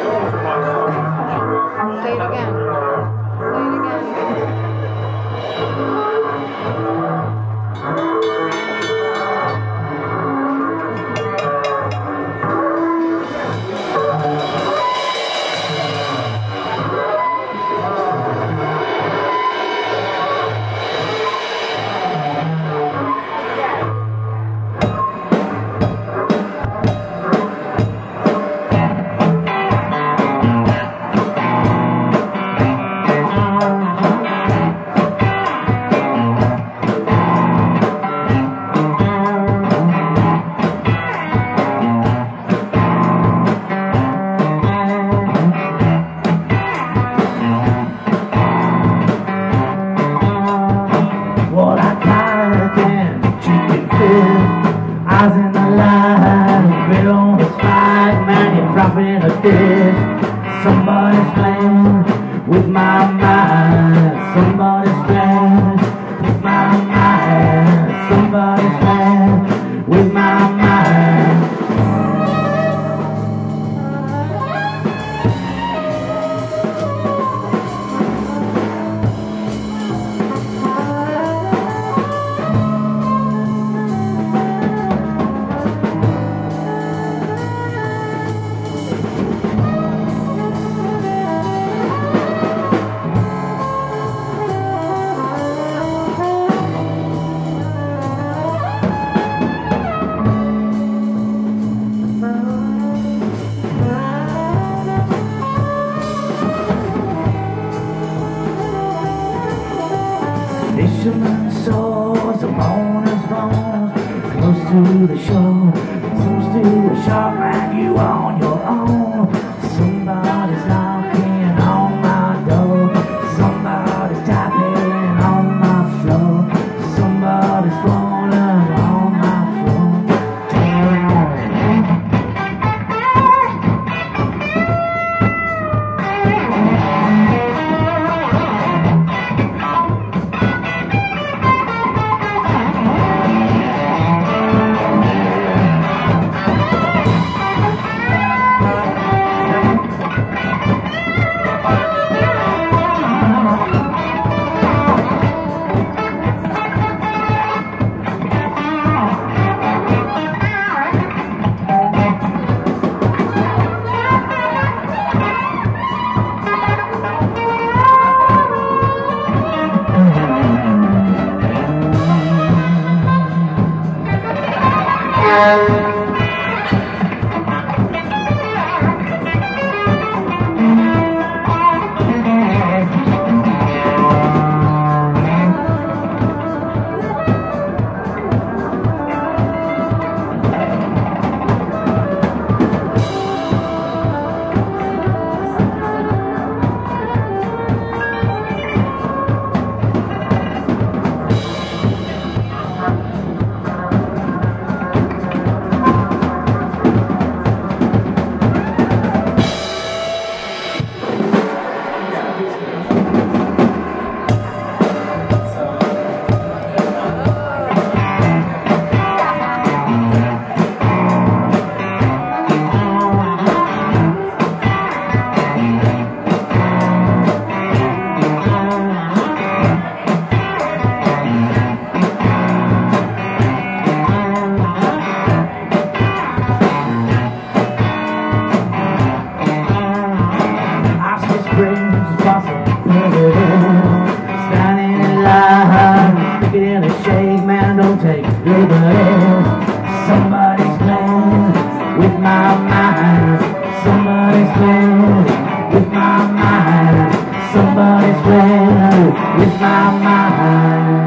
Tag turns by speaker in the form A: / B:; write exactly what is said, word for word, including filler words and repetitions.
A: Say it again. Say it again.
B: Eyes in the light, bit on the spike, man, you're dropping a dish. Somebody's playing with my mind. Somebody's playing with my mind. Somebody's playing with my mind. Fisherman's swords, the mourner's bones, close to the shore, seems to a shark like you on your own. Somebody's knocking on my door, somebody's tapping on my floor, somebody's falling on my floor. Standing in line, stick it in a shake, man, don't take liberties. Somebody's playing with my mind. Somebody's playing with my mind. Somebody's playing with my mind.